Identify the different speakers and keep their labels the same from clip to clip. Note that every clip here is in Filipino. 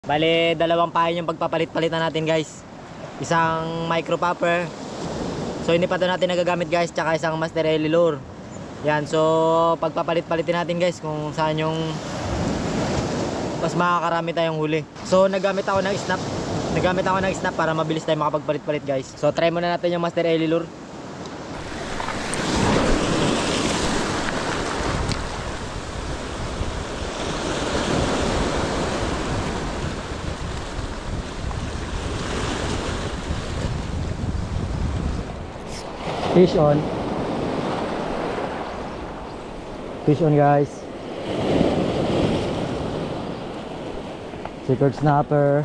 Speaker 1: Bale, dalawang pain yung pagpapalit-palitan natin guys. Isang micro popper. So hindi pa ito natin nagagamit guys. Tsaka isang master Ellie lure. Yan, so pagpapalit-palitin natin guys kung saan yung mas makakarami tayong huli. So nagamit ako ng snap para mabilis tayo makapagpalit-palit guys. So try muna natin yung master Ellie lure. Fish on. Fish on guys. Secret snapper.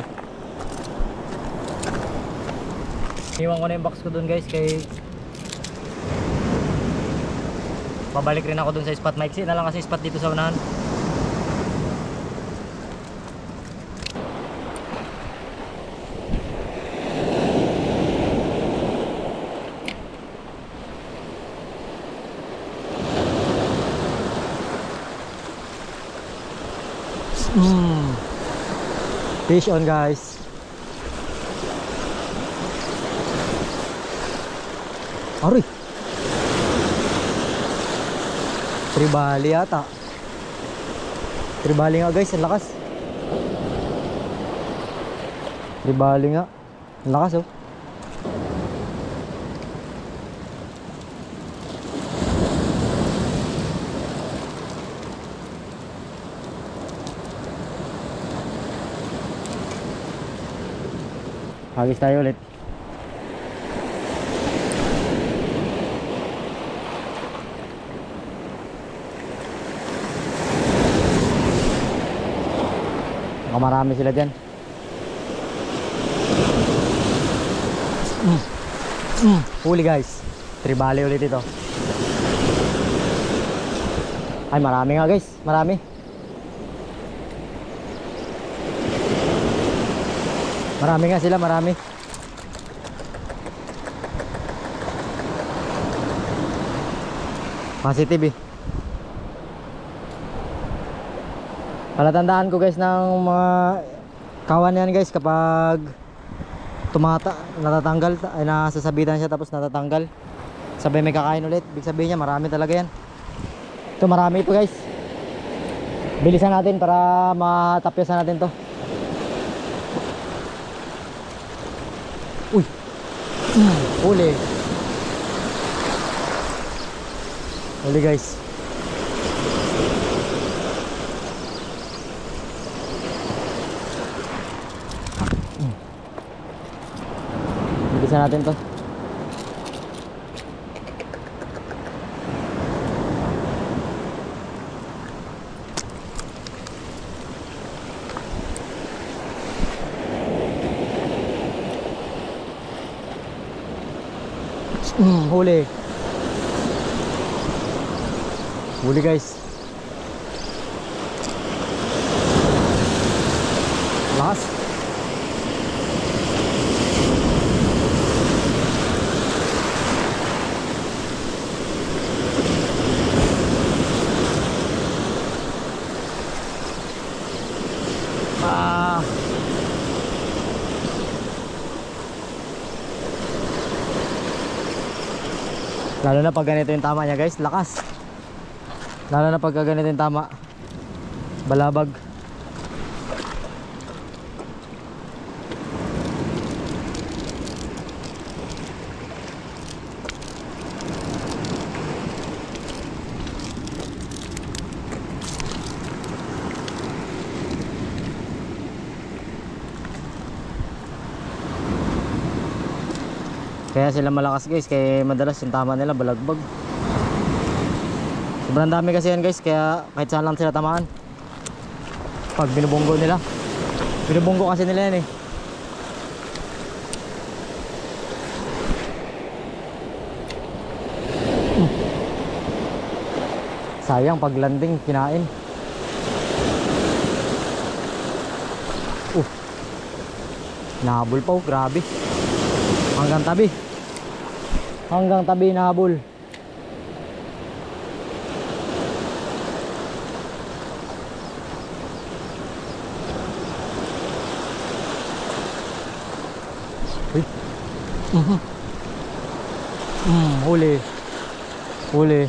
Speaker 1: Iwan ko na yung box ko dun guys kay pabalik rin ako dun sa spot. Maiksi na lang kasi spot dito sa unahan. Fish on guys. Aroy, tribali yata. Tribali nga guys, ang lakas. Tribali nga, ang lakas oh. Hagis tayo ulit. Baka marami sila dyan. Huli guys. Tribali ulit ito. Ay marami nga guys. Marami. Marami nga sila, marami. Positive eh. Palatandaan ko guys ng mga kawan yan guys kapag natatanggal, ay nasasabitan siya tapos natatanggal. Sabay may kakain ulit. Ibig sabihin niya marami talaga yan. Ito marami ito guys. Bilisan natin para matapyasan natin to. Uy, huli. Huli guys. Bilisan natin to. Huli. Huli guys. Lakas. Lalo na pag ganito yung tama niya guys, lakas. Lalo na pag ganito yung tama, balabag. Kaya sila malakas guys, kaya madalas yung tama nila balagbag. Sobrang dami kasi yan guys, kaya kahit saan lang sila tamaan. Pag binubunggo nila, binubunggo kasi nila yan eh. Sayang pag landing, kinain. Nahabol pa oh, grabe. Hanggang tabi. Hanggang tabi nahabol. Uy. Huli. Huli.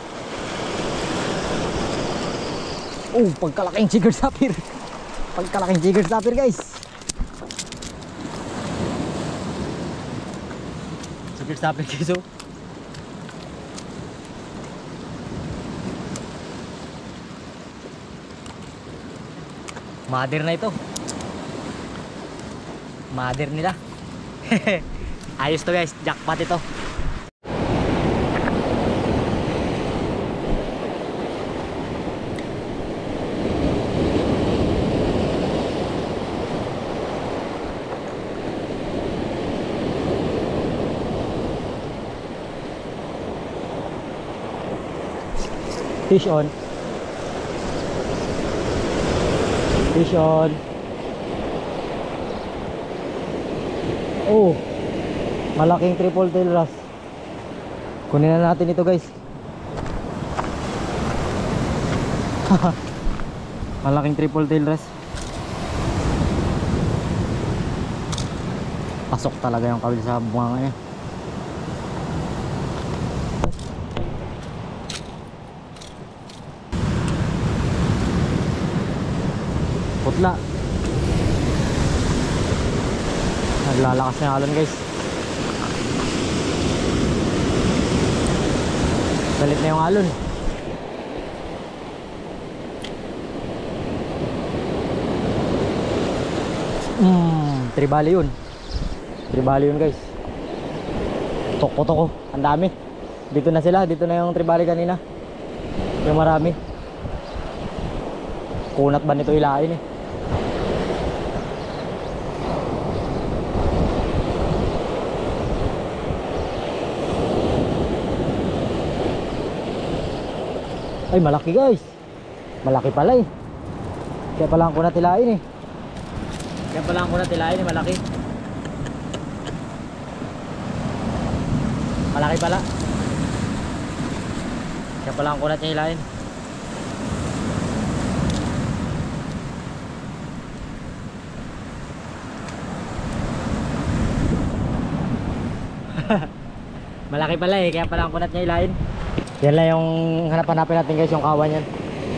Speaker 1: Oh, pagkalaking jigger sapir. Pagkalaking jigger sapir, guys. Jigger sapir, guys. Oh. Mother na ito. Mother nila. Ayos to, guys. Jackpot ito. Fish on. Fish on. Oh, malaking triple tail wrasse. Kunin na natin ito, guys. Malaking triple tail wrasse. Pasok talaga yung kawil sa bunga niya. Putla. Naglalakas na alon, guys. Galit na yung alon. Tribali yun. Tribali yun, guys. Toko-toko. Ang dami. Dito na sila. Dito na yung tribali kanina. Yung marami. Kunat ba nito ilain eh. Ay, malaki, guys. Malaki pala eh. Kaya pala ang kunat ilain eh. Kaya pala ang kunat ilain eh, malaki. Malaki pala. Kaya pala ang kunat niya ilain. Malaki pala eh, kaya pala ang kunat niya ilain. Yan lang yung hanap-hanapin natin, guys, yung kawan yan.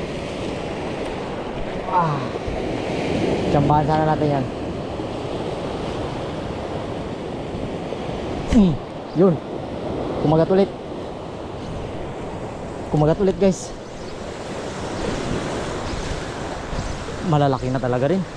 Speaker 1: Tsambahan sana natin yan. Yun. Kumagat ulit. Kumagat ulit, guys. Malalaki na talaga rin.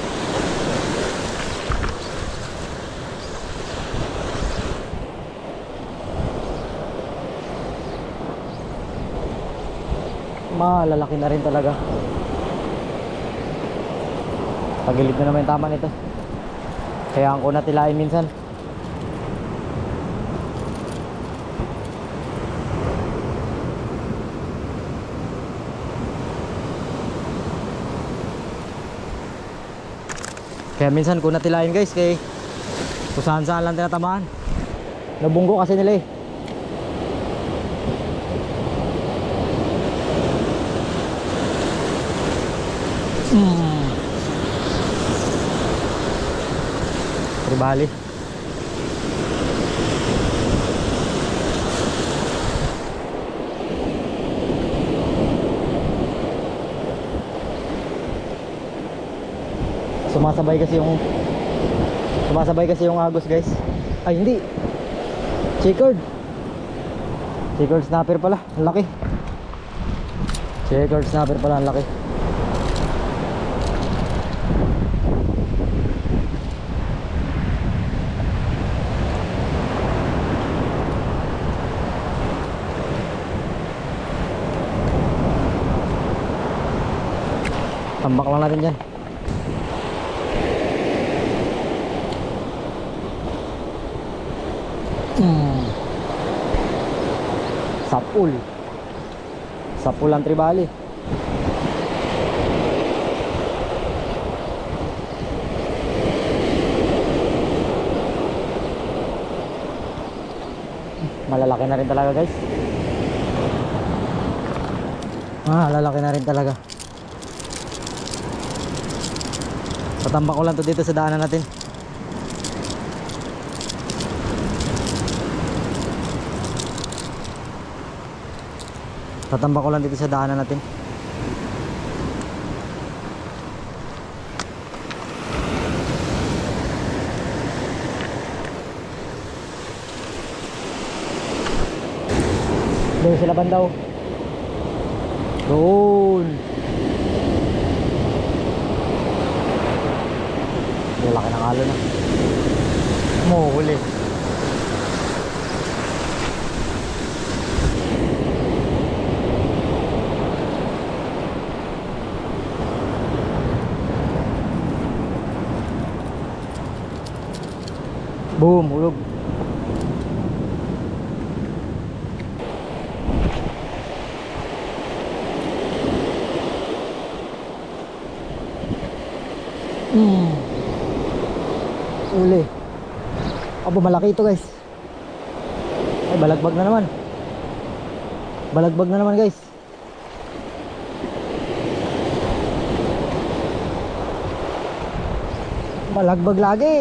Speaker 1: Malalaki na rin talaga. Pagilid na naman yung tama nito. Kaya ang kunat ilain minsan. Kaya minsan kunat ilain, guys, kay kung saan saan lang tinatamaan. Nabunggo kasi nila eh. Tribali. Sumasabay kasi yung agos, guys. Ay, hindi. Checkered. Checkered snapper pala. Ang laki. Checkered snapper pala. Ang laki. Tambak lang natin dyan. Sapul. Sapul ang tribali. Malalaki na rin talaga, guys. Lalaki na rin talaga. Tatambak ko lang to dito sa daanan natin. Tatambak ko lang dito sa daanan natin. Doon sila bandaw. Doon. Laki ng alon na. Huli. Boom, hulog. Uli. Abo, malaki ito guys. Ay, balagbag na naman. Balagbag na naman guys. Balagbag lagi.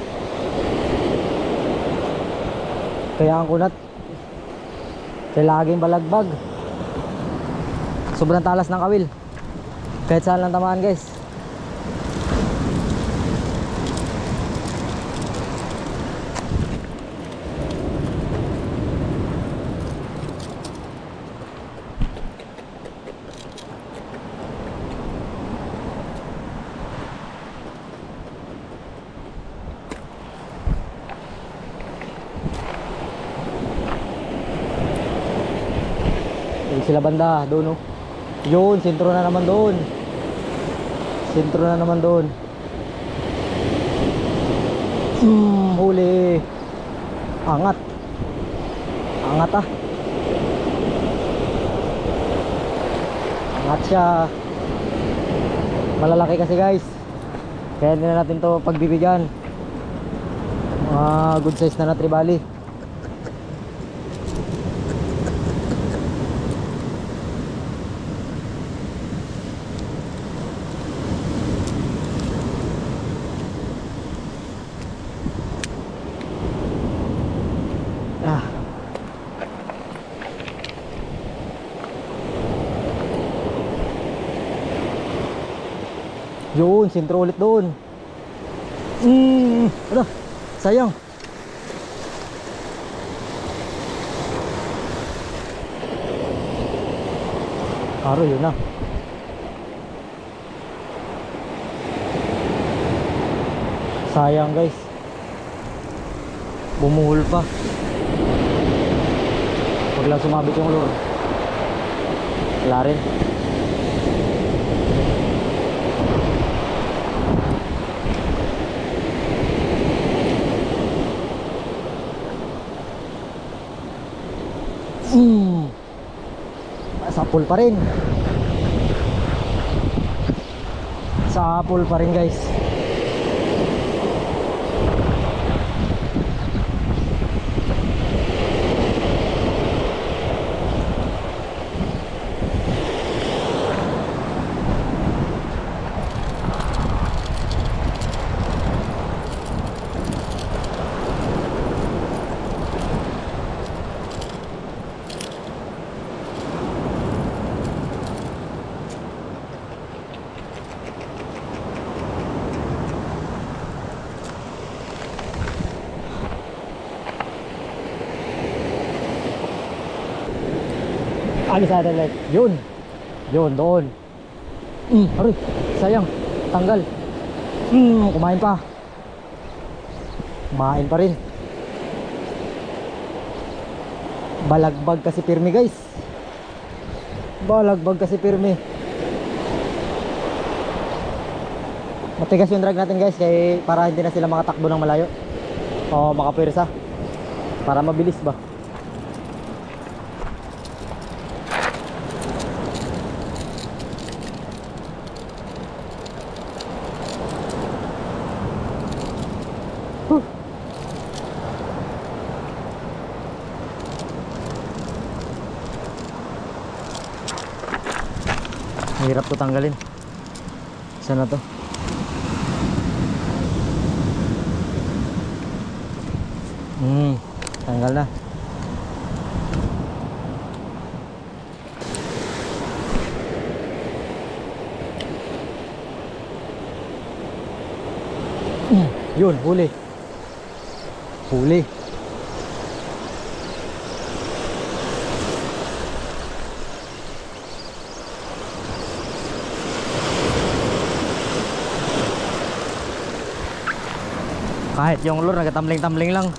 Speaker 1: Kaya ang kunat. Kaya laging balagbag. Sobrang talas ng kawil. Kahit saan lang tamaan guys. Sila banda doon, oh. Yun, sentro na naman doon. Sentro na naman doon. Huli. Angat. Angat ah. Angat siya. Malalaki kasi guys. Kaya hindi na natin to pagbibigyan. Good size na tribali. Yun, sentro ulit doon. Ano? Sayang. Karo yun na. Sayang guys. Bumuhol pa. Huwag lang sumabit yung lure. Wala rin. Sa pool pa rin. Sa pool pa rin guys. Alis natin like yun. Yun doon. Aray, sayang. Tanggal. Kumain pa. Kumain pa rin. Balagbag kasi pirmi guys. Balagbag kasi pirmi. Matigas yung drag natin guys, kaya para hindi na sila makatakbo ng malayo o makapwersa, para mabilis ba. Hirap to tanggalin. Sana to. Tanggal na. Yun, huli. Huli. Kahit yung lure nagtambling-tambling lang.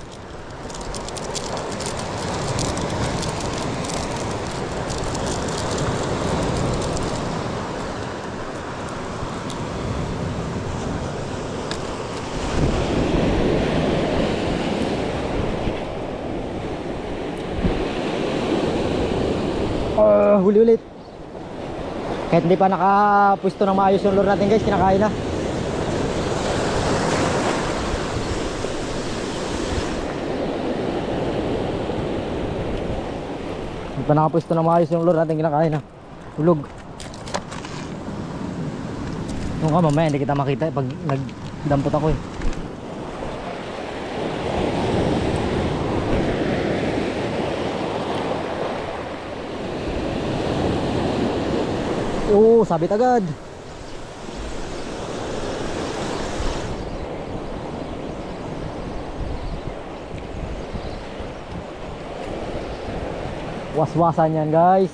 Speaker 1: Huli ulit. Kahit hindi pa nakapwesto ng maayos yung lure natin guys, kinakain na. Hindi pa nakapwesto ng maayos yung lure natin, kinakain na. Hulog. Nung ka mamaya hindi kita makita pag nagdampot ako eh. Oo, sabit agad. Was-wasan yan guys.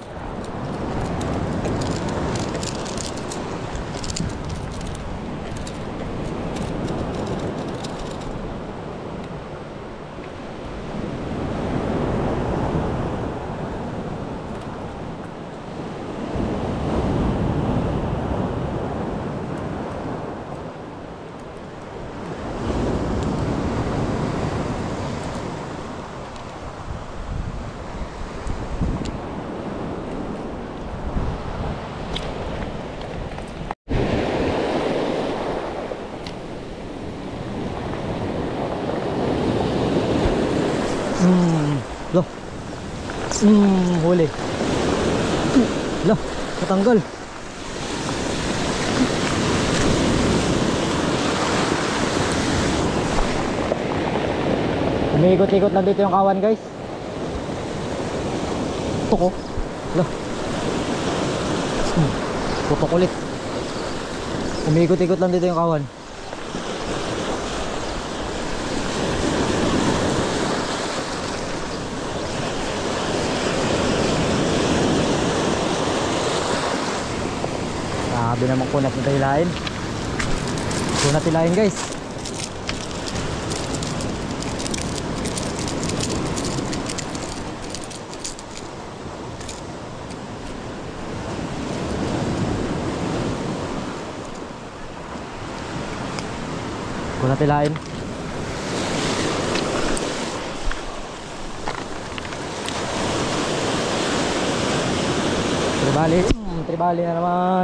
Speaker 1: Loh. Huli. Loh, natanggal. Umiikot-ikot lang dito yung kawan, guys. Tuko. Loh. Putok ulit. Umiikot-ikot lang dito yung kawan. Sabi naman kunat na tilain. Kunat tilain guys. Kunat tilain. Tribali na naman.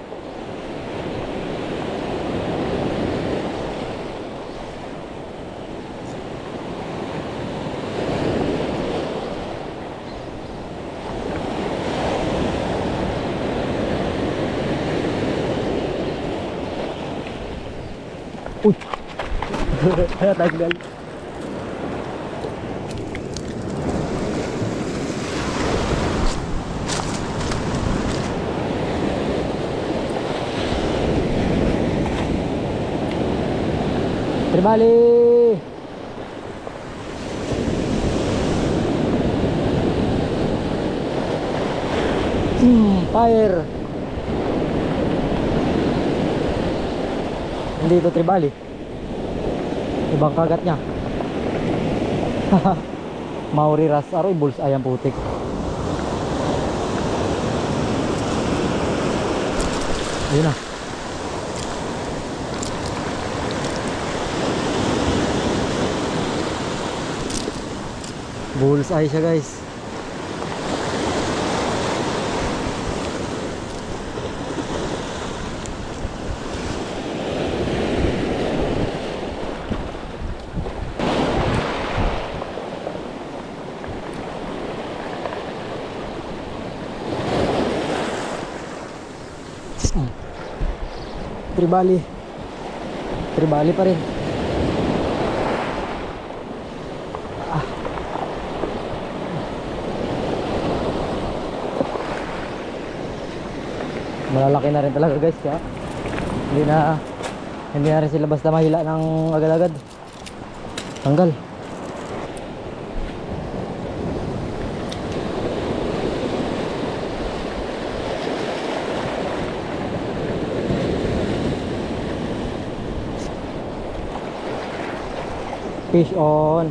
Speaker 1: Uy. Tanggal. Tribali. Fire. Hindi ito tribali. Ibang kagat niya. Maori ras. Aroy bulls ayang putik. Ayun na. Bullseye siya guys. Tribali. Tribali pa rin. Malalaki na rin talaga guys, kaya hindi na Hindi na rin sila basta mahila ng agad-agad. Tanggal. Fish on.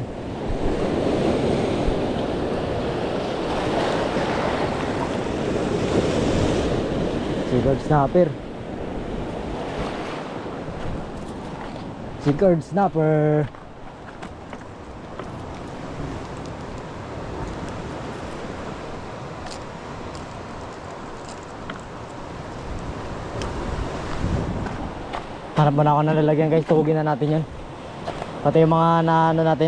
Speaker 1: Seaguard snapper. Seaguard snapper. Hanap mo na ako na lalagyan guys. Tuhugin na natin yun. Pati yung mga naano natin.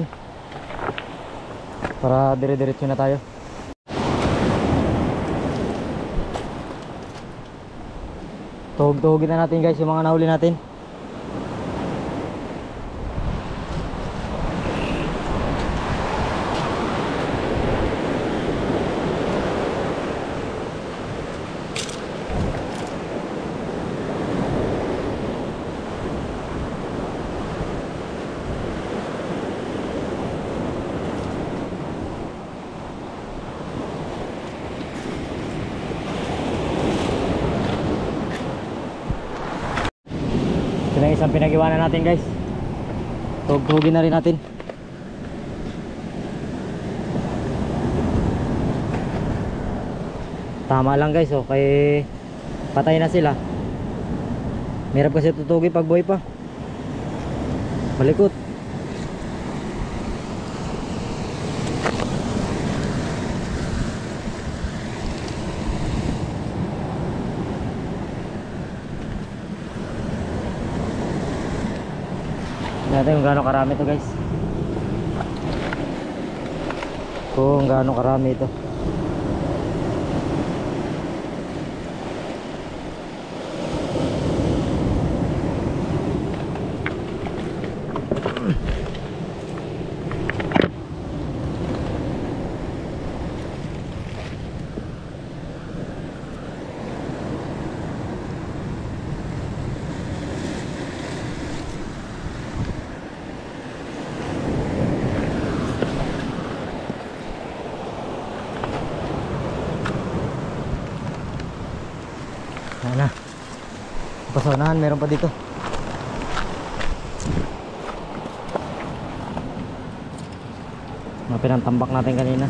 Speaker 1: Para dire-diretso na tayo. Tuhugin na natin guys yung mga nahuli natin. Ito na isang pinag-iwanan natin guys. Tuhugin na rin natin. Tama lang guys, okay. Patay na sila. Mahirap kasi tutugin pag buhay pa. Malikot. Natin kung gaano karami ito guys. Kung gaano karami ito. Sana pasonahan, meron pa dito. Mga pinantambak natin kanina.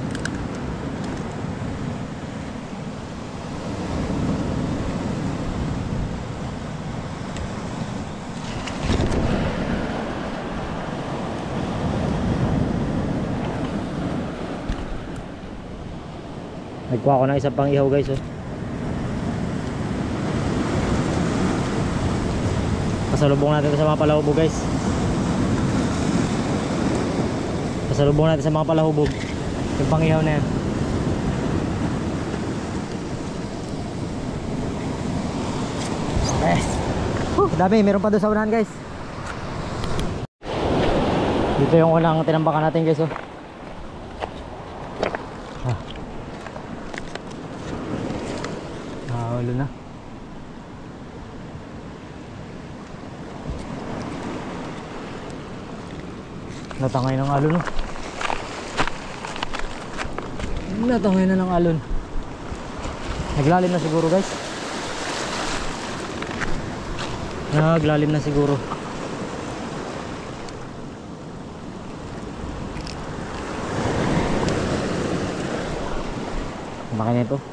Speaker 1: Nagkuha ko ng isang pang ihaw guys oh. Pasalubong natin ito sa mga palahubog guys. Pasalubong natin sa mga palahubog yung pangihaw na yan. Dami, meron pa doon sa unahan guys. Dito yung unang tinambakan natin guys oh. Ulo na. Natangay ng alon no? Natangay na ng alon. Naglalim na siguro guys. Naglalim na siguro. Laki na ito.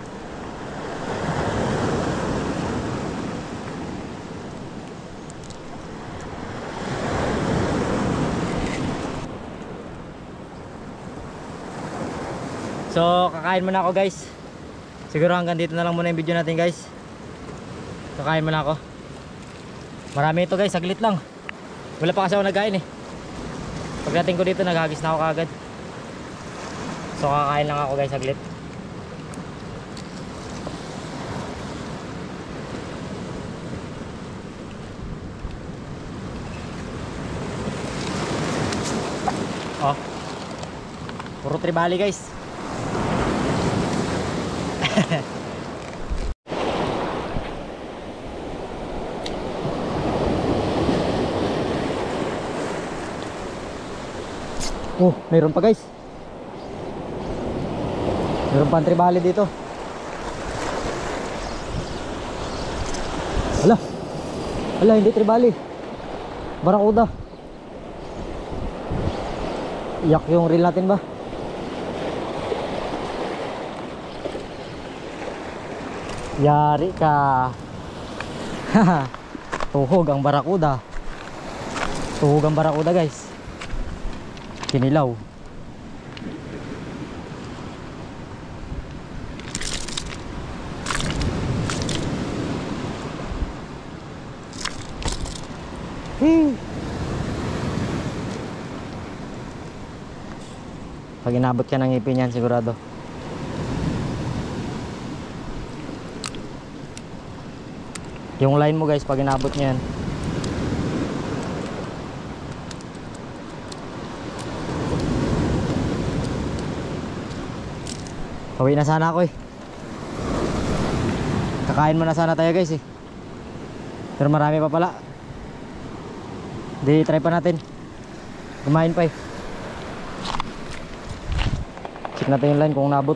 Speaker 1: So kakain muna ako guys. Siguro hanggang dito na lang muna yung video natin guys. Kakain muna ako. Marami ito guys, saglit lang. Wala pa kasi ako nagkain eh. Pagdating ko dito naghagis na ako kaagad. So kakain lang ako guys, saglit. Oh, puro tribali guys. Oh, mayroon pa guys. Mayroon pa ang tribali dito. Hala. Hala, hindi tribali. Barakuda. Iyak yung reel natin ba? Yari ka. Tuhog ang barakuda. Tuhog ang barakuda guys. Kinilaw. Pag inabot ka ng ngipin yan sigurado. Yung line mo guys, pag inabot nyo yan, pauwi na sana ako eh. Kakain mo na sana tayo guys eh. Pero marami pa pala. Di try pa natin. Kumain pa eh. Check natin yung line kung nabot.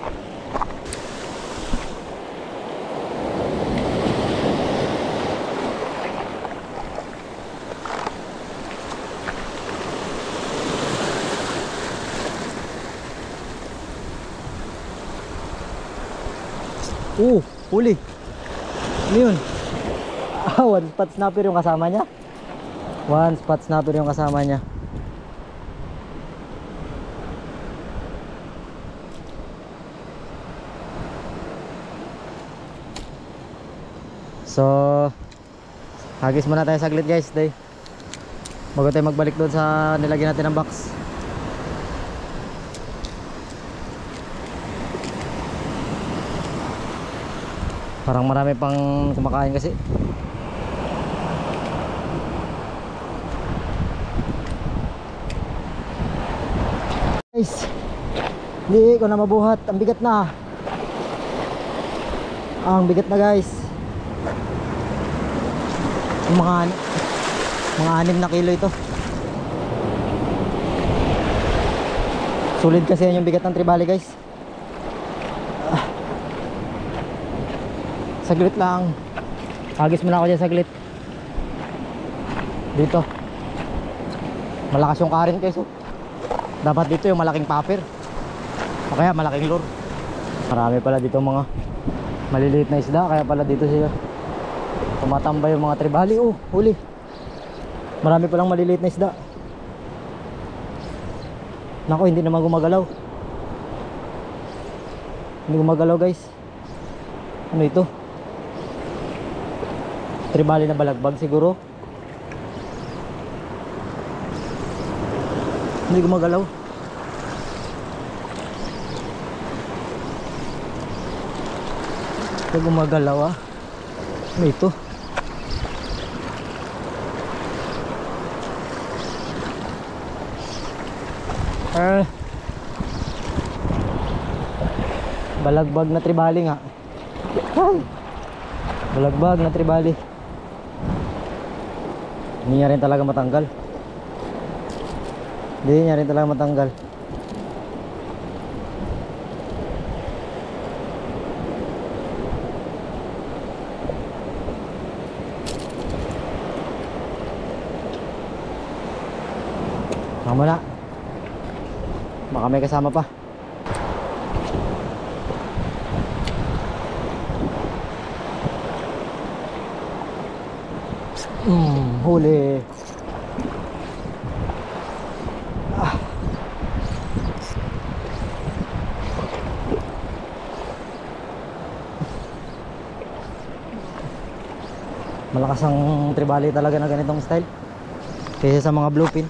Speaker 1: Huli. Ano yun? One spot snapper yung kasama niya. One spot snapper yung kasama niya. So hagis muna tayo saglit guys day. Bago tayo magbalik doon sa nilagyan natin ng box. Parang marami pang kumakain kasi. Guys, hindi ko na mabuhat. Ang bigat na. Ang bigat na guys. Mga 6 na kilo ito. Sulit kasi yan yung bigat ng tribali guys. Saglit lang. Hagis muna ako dyan saglit. Dito malakas yung current guys oh. Dapat dito yung malaking popper o kaya malaking lure. Marami pala dito mga maliliit na isda, kaya pala dito sila tumatambay yung mga tribali. Oh, huli. Marami palang maliliit na isda. Nako, hindi naman gumagalaw. Hindi gumagalaw guys. Ano ito? Tribali na balagbag siguro. Hindi gumagalaw. Hindi gumagalaw ah. Ano ito? Balagbag na tribali nga. Ay! Balagbag na tribali. Hindi niya rin talaga matanggal. Hindi niya rin talaga matanggal. Tama na. Baka may kasama pa. Huli. Malakas ang tribali talaga na ganitong style kaysa sa mga bluefin.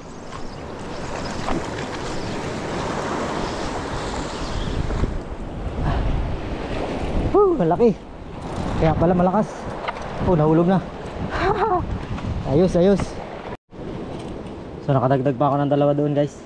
Speaker 1: Malaki. Kaya pala malakas. Oh, nahulog na. Ayos, ayos. So nakadagdag pa ako ng 2 doon guys.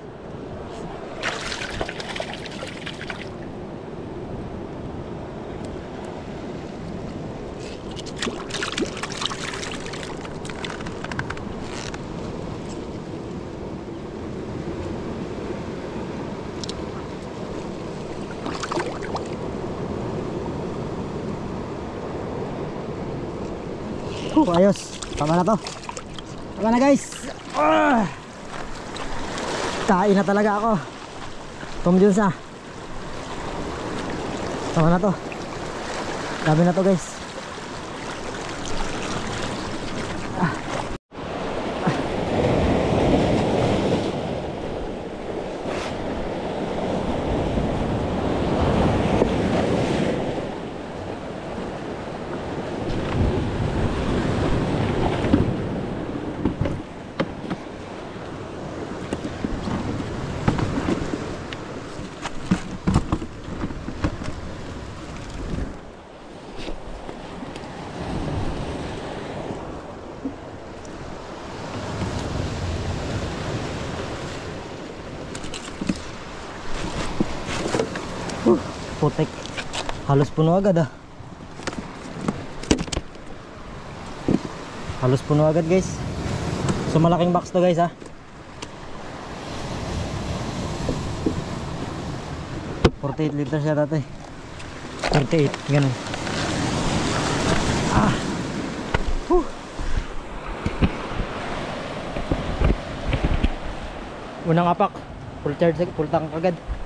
Speaker 1: Ayos. Tama na to. Tama na guys. Kain na talaga ako. Tom Jones na. Tama na to. Dami na to guys. Putek. Halos puno agad ah. Halos puno agad guys. So malaking box to guys ah. 48 liters yata to eh. 38 ganun. Unang apak. Full charge, full tank agad.